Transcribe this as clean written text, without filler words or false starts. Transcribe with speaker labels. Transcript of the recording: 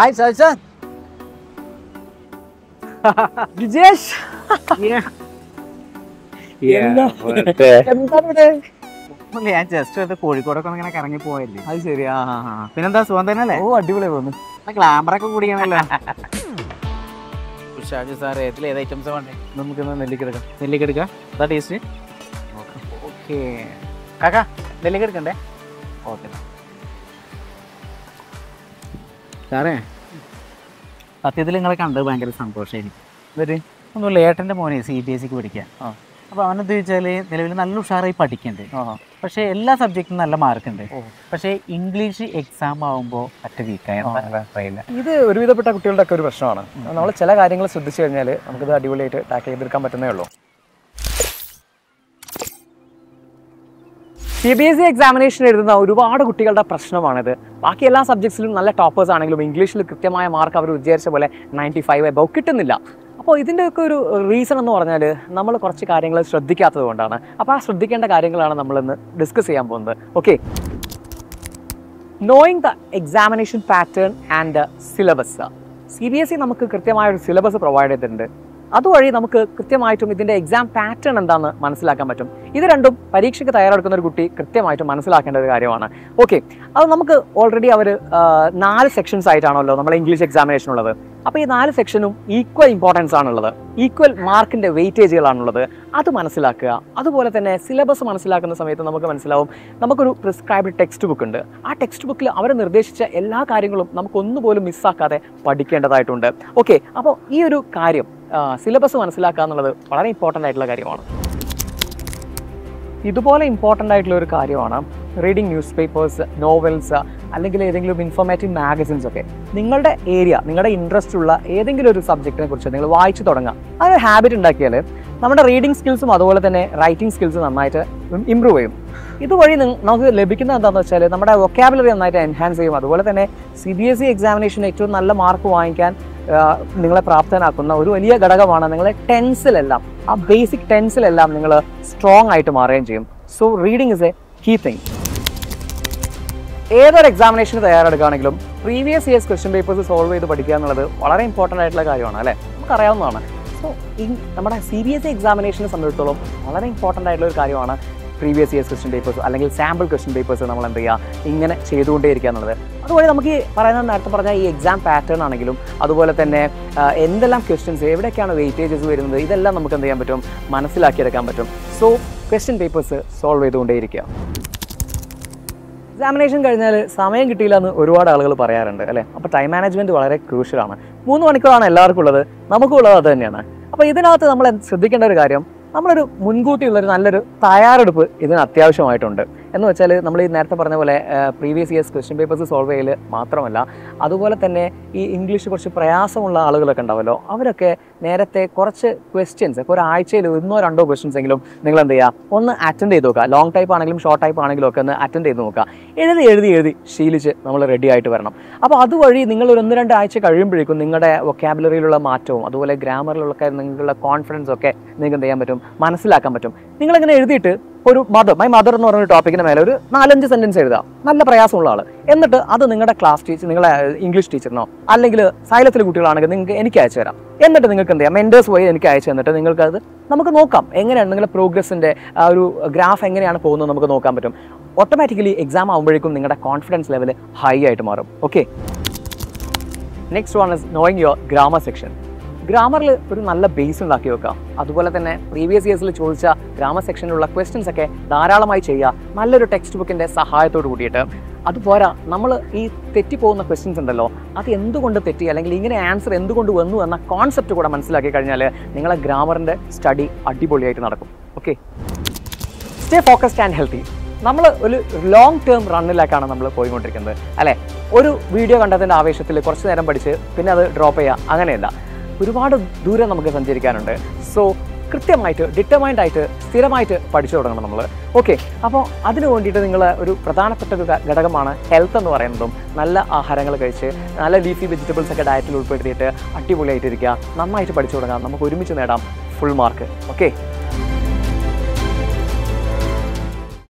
Speaker 1: Hi, Sachin. Vijesh. Yeah. ഞാൻ just കോഴിക്കോടൊക്കെ ഇങ്ങനെ കറങ്ങി പോയല്ലേ.
Speaker 2: അത് ശരി.
Speaker 1: പിന്നെന്താ സുഖം തന്നെ അല്ലേ?
Speaker 2: ഓ അടിപൊളിയായി പോകുന്നു.
Speaker 1: ഗ്ലാമറൊക്കെ കൂടിയാണല്ലോ. ഉഷാജ് സാർ ഏതിൽ ഏത് ഐറ്റംസ് വേണ്ടേ?
Speaker 2: നമുക്കിന്ന് നെല്ലിക്കെടുക്കാം.
Speaker 1: നെല്ലിക്കെടുക്കാം. അതാ ടേസ്റ്റ്. ഓക്കെ കാക്കാ നെല്ലിക്കെടുക്കണ്ടേ? ഓക്കെ സാറേ, സത്യത്തിൽ നിങ്ങളെ കണ്ടത് ഭയങ്കര സന്തോഷമായിരിക്കും.
Speaker 2: എന്നിട്ട്
Speaker 1: ഒന്നുമില്ല, ഏട്ടൻ്റെ മോനെ CBSEക്ക് പഠിക്കാൻ. അപ്പോൾ അവനെന്ത് ചോദിച്ചാൽ നിലവിൽ നല്ല ഉഷാറായി പഠിക്കുന്നുണ്ട്. പക്ഷേ എല്ലാ സബ്ജക്റ്റിനും നല്ല മാർക്കുണ്ട്. പക്ഷേ ഇംഗ്ലീഷ് എക്സാം ആകുമ്പോൾ പറ്റ വീക്കായില്ല.
Speaker 2: ഇത് ഒരുവിധപ്പെട്ട കുട്ടികളുടെ ഒക്കെ ഒരു പ്രശ്നമാണ്. നമ്മൾ ചില കാര്യങ്ങൾ ശ്രദ്ധിച്ചു കഴിഞ്ഞാൽ നമുക്കിത് അടിപൊളിയായിട്ട് ടാക്കിൾ ചെയ്തെടുക്കാൻ പറ്റുന്നേ ഉള്ളൂ. CBSE എക്സാമിനേഷൻ എഴുതുന്ന ഒരുപാട് കുട്ടികളുടെ പ്രശ്നമാണിത്. ബാക്കി എല്ലാ സബ്ജക്ട്സിലും നല്ല ടോപ്പേഴ്സ് ആണെങ്കിലും ഇംഗ്ലീഷിൽ കൃത്യമായ മാർക്ക് അവർ വിചാരിച്ച പോലെ 95 എബവ് കിട്ടുന്നില്ല. അപ്പോൾ ഇതിൻ്റെയൊക്കെ ഒരു റീസൺ എന്ന് പറഞ്ഞാൽ നമ്മൾ കുറച്ച് കാര്യങ്ങൾ ശ്രദ്ധിക്കാത്തത് കൊണ്ടാണ്. അപ്പോൾ ആ ശ്രദ്ധിക്കേണ്ട കാര്യങ്ങളാണ് നമ്മളിന്ന് ഡിസ്കസ് ചെയ്യാൻ പോകുന്നത്. Okay, knowing the examination pattern and syllabus. CBSE നമുക്ക് കൃത്യമായ ഒരു സിലബസ് പ്രൊവൈഡ് ചെയ്തിട്ടുണ്ട്. അതുവഴി നമുക്ക് കൃത്യമായിട്ടും ഇതിൻ്റെ എക്സാം പാറ്റേൺ എന്താണെന്ന് മനസ്സിലാക്കാൻ പറ്റും. ഇത് രണ്ടും പരീക്ഷയ്ക്ക് തയ്യാറെടുക്കുന്ന ഒരു കുട്ടി കൃത്യമായിട്ടും മനസ്സിലാക്കേണ്ട ഒരു കാര്യമാണ്. ഓക്കെ, അത് നമുക്ക് ഓൾറെഡി അവർ 4 സെക്ഷൻസ് ആയിട്ടാണല്ലോ നമ്മൾ ഇംഗ്ലീഷ് എക്സാമിനേഷൻ ഉള്ളത്. അപ്പോൾ ഈ 4 സെക്ഷനും ഈക്വൽ ഇമ്പോർട്ടൻസ് ആണുള്ളത്, ഈക്വൽ മാർക്കിൻ്റെ വെയിറ്റേജുകളാണുള്ളത്. അത് മനസ്സിലാക്കുക. അതുപോലെ തന്നെ സിലബസ് മനസ്സിലാക്കുന്ന സമയത്ത് നമുക്ക് മനസ്സിലാവും നമുക്കൊരു പ്രിസ്ക്രൈബ്ഡ് ടെക്സ്റ്റ് ബുക്ക് ഉണ്ട്. ആ ടെക്സ്റ്റ് ബുക്കിൽ അവർ നിർദ്ദേശിച്ച എല്ലാ കാര്യങ്ങളും നമുക്കൊന്നുപോലും മിസ്സാക്കാതെ പഠിക്കേണ്ടതായിട്ടുണ്ട്. ഓക്കെ, അപ്പോൾ ഈ ഒരു കാര്യം സിലബസ് മനസ്സിലാക്കുക എന്നുള്ളത് വളരെ ഇമ്പോർട്ടൻ്റ് ആയിട്ടുള്ള കാര്യമാണ്. ഇതുപോലെ ഇമ്പോർട്ടൻ്റ് ആയിട്ടുള്ള ഒരു കാര്യമാണ് റീഡിങ് ന്യൂസ് പേപ്പേഴ്സ്, നോവൽസ്, അല്ലെങ്കിൽ ഏതെങ്കിലും ഇൻഫോർമേറ്റീവ് മാഗസിൻസ് ഒക്കെ. നിങ്ങളുടെ ഏരിയ, നിങ്ങളുടെ ഇൻട്രസ്റ്റ് ഉള്ള ഏതെങ്കിലും ഒരു സബ്ജക്റ്റിനെ കുറിച്ച് നിങ്ങൾ വായിച്ചു തുടങ്ങുക. അതൊരു ഹാബിറ്റ് ഉണ്ടാക്കിയാൽ നമ്മുടെ റീഡിങ് സ്കിൽസും അതുപോലെ തന്നെ റൈറ്റിംഗ് സ്കിൽസും നന്നായിട്ട് ഇമ്പ്രൂവ് ചെയ്യും. ഇതുവഴി നമുക്ക് ലഭിക്കുന്നത് എന്താണെന്ന് വെച്ചാൽ നമ്മുടെ വൊക്കാബുലറി നന്നായിട്ട് എൻഹാൻസ് ചെയ്യും. അതുപോലെ തന്നെ CBSE എക്സാമിനേഷന് ഏറ്റവും നല്ല മാർക്ക് വാങ്ങിക്കാൻ നിങ്ങളെ പ്രാപ്തനാക്കുന്ന ഒരു വലിയ ഘടകമാണ് നിങ്ങളെ ടെൻസിലെല്ലാം, ആ ബേസിക് ടെൻസിലെല്ലാം നിങ്ങൾ സ്ട്രോങ് ആയിട്ട് മാറുകയും ചെയ്യും. So reading is a key thing. ഏതൊരു എക്സാമിനേഷന് തയ്യാറെടുക്കുകയാണെങ്കിലും previous years question papers solve ചെയ്ത് പഠിക്കുക എന്നുള്ളത് വളരെ ഇമ്പോർട്ടൻ്റ് ആയിട്ടുള്ള കാര്യമാണ്, അല്ലേ? നമുക്കറിയാവുന്നതാണ്. സോ നമ്മുടെ CBSE എക്സാമിനേഷനെ സംബന്ധിച്ചിടത്തോളം വളരെ ഇമ്പോർട്ടൻ്റ് ആയിട്ടുള്ള ഒരു കാര്യമാണ് പ്രീവിയസ് ഇയേഴ്സ് ക്വസ്റ്റ്യൻ പേപ്പേഴ്സ് അല്ലെങ്കിൽ സാമ്പിൾ ക്വസ്റ്റ്യൻ പേപ്പേഴ്സ് നമ്മൾ എന്ത് ചെയ്യുക, ഇങ്ങനെ ചെയ്തുകൊണ്ടേയിരിക്കുക എന്നുള്ളത്. അതുപോലെ നമുക്ക് നേരത്തെ പറഞ്ഞാൽ ഈ എക്സാം പാറ്റേൺ ആണെങ്കിലും അതുപോലെ തന്നെ എന്തെല്ലാം ക്വസ്റ്റ്യൻസ്, എവിടെയൊക്കെയാണ് വെയിറ്റേജസ് വരുന്നത്, ഇതെല്ലാം നമുക്ക് എന്ത് ചെയ്യാൻ പറ്റും, മനസ്സിലാക്കിയെടുക്കാൻ പറ്റും. സോ ക്വസ്റ്റ്യൻ പേപ്പേഴ്സ് സോൾവ് ചെയ്തുകൊണ്ടേയിരിക്കുക. എക്സാമിനേഷൻ കഴിഞ്ഞാൽ സമയം കിട്ടിയില്ല എന്ന് ഒരുപാട് ആളുകൾ പറയാറുണ്ട്, അല്ലേ? അപ്പോൾ ടൈം മാനേജ്മെൻറ്റ് വളരെ ക്രൂഷ്യലാണ്. 3 മണിക്കൂറാണ് എല്ലാവർക്കും ഉള്ളത്, നമുക്കും ഉള്ളത് അത് തന്നെയാണ്. അപ്പോൾ ഇതിനകത്ത് നമ്മൾ ശ്രദ്ധിക്കേണ്ട ഒരു കാര്യം, നമ്മളൊരു മുൻകൂട്ടിയുള്ളൊരു നല്ലൊരു തയ്യാറെടുപ്പ് ഇതിന് അത്യാവശ്യമായിട്ടുണ്ട്. എന്ന് വെച്ചാൽ നമ്മൾ ഈ നേരത്തെ പറഞ്ഞ പോലെ previous years question papers solve ചെയ്യൽ മാത്രമല്ല, അതുപോലെ തന്നെ ഈ ഇംഗ്ലീഷ് കുറച്ച് പ്രയാസമുള്ള ആളുകളൊക്കെ ഉണ്ടാവുമല്ലോ, അവരൊക്കെ നേരത്തെ കുറച്ച് ക്വസ്റ്റ്യൻസ്, ഇപ്പോൾ ഒരാഴ്ചയിൽ 1-2 ക്വസ്റ്റ്യൻസ് എങ്കിലും നിങ്ങൾ എന്ത് ചെയ്യുക, ഒന്ന് അറ്റൻഡ് ചെയ്ത് നോക്കുക. ലോങ് ടൈപ്പ് ആണെങ്കിലും ഷോർട്ട് ടൈപ്പ് ആണെങ്കിലും ഒക്കെ ഒന്ന് അറ്റൻഡ് ചെയ്ത് നോക്കുക. എഴുതി ശീലിച്ച് നമ്മൾ റെഡി ആയിട്ട് വരണം. അപ്പോൾ അതുവഴി നിങ്ങൾ ഒരു 1-2 ആഴ്ച കഴിയുമ്പോഴേക്കും നിങ്ങളുടെ വൊക്കാബുലറിയിലുള്ള മാറ്റവും അതുപോലെ ഗ്രാമറിലുള്ള നിങ്ങളുടെ കോൺഫിഡൻസ് ഒക്കെ നിങ്ങൾക്ക് എന്ത് ചെയ്യാൻ പറ്റും, മനസ്സിലാക്കാൻ പറ്റും. നിങ്ങളിങ്ങനെ എഴുതിയിട്ട് ഒരു മൈ മദർ എന്ന് പറഞ്ഞൊരു ടോപ്പിക്കിന് മേലെ ഒരു 4-5 സെൻറ്റൻസ് എഴുതുക, നല്ല പ്രയാസമുള്ള ആൾ. എന്നിട്ട് അത് നിങ്ങളുടെ ക്ലാസ് ടീച്ചർ, നിങ്ങളെ ഇംഗ്ലീഷ് ടീച്ചറിനോ അല്ലെങ്കിൽ സൈലത്തിലെ കുട്ടികളാണെങ്കിൽ നിങ്ങൾക്ക് എനിക്ക് അയച്ചു തരാം. എന്നിട്ട് നിങ്ങൾക്ക് എന്ത് ചെയ്യാം, മെൻറ്റേഴ്സ് വഴി എനിക്ക് അയച്ചു തന്നിട്ട് നിങ്ങൾക്കത് നമുക്ക് നോക്കാം, എങ്ങനെയാണ് നിങ്ങളുടെ പ്രോഗ്രസിൻ്റെ ആ ഒരു ഗ്രാഫ് എങ്ങനെയാണ് പോകുന്നത് നമുക്ക് നോക്കാൻ പറ്റും. ഓട്ടോമാറ്റിക്കലി എക്സാം ആകുമ്പോഴേക്കും നിങ്ങളുടെ കോൺഫിഡൻസ് ലെവൽ ഹൈ ആയിട്ട് മാറും. Okay, next one is knowing your grammar section. ഗ്രാമറിൽ ഒരു നല്ല ബേസ് ഉണ്ടാക്കി വെക്കാം. അതുപോലെ തന്നെ പ്രീവിയസ് ഇയേഴ്സിൽ ചോദിച്ച ഗ്രാമർ സെക്ഷനിലുള്ള ക്വസ്റ്റ്യൻസ് ഒക്കെ ധാരാളമായി ചെയ്യുക, നല്ലൊരു ടെക്സ്റ്റ് ബുക്കിൻ്റെ സഹായത്തോട് കൂടിയിട്ട്. അതുപോരാ, നമ്മൾ ഈ തെറ്റിപ്പോകുന്ന ക്വസ്റ്റ്യൻസ് ഉണ്ടല്ലോ, അത് എന്തുകൊണ്ട് തെറ്റി അല്ലെങ്കിൽ ഇങ്ങനെ ആൻസർ എന്തുകൊണ്ട് വന്നു എന്ന കോൺസെപ്റ്റ് കൂടെ മനസ്സിലാക്കി കഴിഞ്ഞാൽ നിങ്ങളെ ഗ്രാമറിൻ്റെ സ്റ്റഡി അടിപൊളിയായിട്ട് നടക്കും. Okay, stay focused and healthy. നമ്മൾ ഒരു ലോങ് ടേം റണ്ണിലേക്കാണ് നമ്മൾ പോയിക്കൊണ്ടിരിക്കുന്നത്, അല്ലേ? ഒരു വീഡിയോ കണ്ടതിൻ്റെ ആവേശത്തിൽ കുറച്ച് നേരം പഠിച്ച് പിന്നെ അത് ഡ്രോപ്പ് ചെയ്യുക, അങ്ങനെയല്ല. ഒരുപാട് ദൂരം നമുക്ക് സഞ്ചരിക്കാനുണ്ട്. സോ കൃത്യമായിട്ട് ഡിറ്റർമൈൻഡ് ആയിട്ട് സ്ഥിരമായിട്ട് പഠിച്ചു തുടങ്ങണം നമ്മൾ. ഓക്കെ, അപ്പോൾ അതിന് വേണ്ടിയിട്ട് നിങ്ങൾ ഒരു പ്രധാനപ്പെട്ട ഒരു ഘടകമാണ് ഹെൽത്ത് എന്ന് പറയുന്നതും. നല്ല ആഹാരങ്ങൾ കഴിച്ച് നല്ല ലീഫി വെജിറ്റബിൾസ് ഒക്കെ ഡയറ്റിൽ ഉൾപ്പെടുത്തിയിട്ട് അടിപൊളിയായിട്ടിരിക്കുക, നന്നായിട്ട് പഠിച്ചു തുടങ്ങാം. നമുക്ക് ഒരുമിച്ച് നേടാം ഫുൾ മാർക്ക്. ഓക്കെ.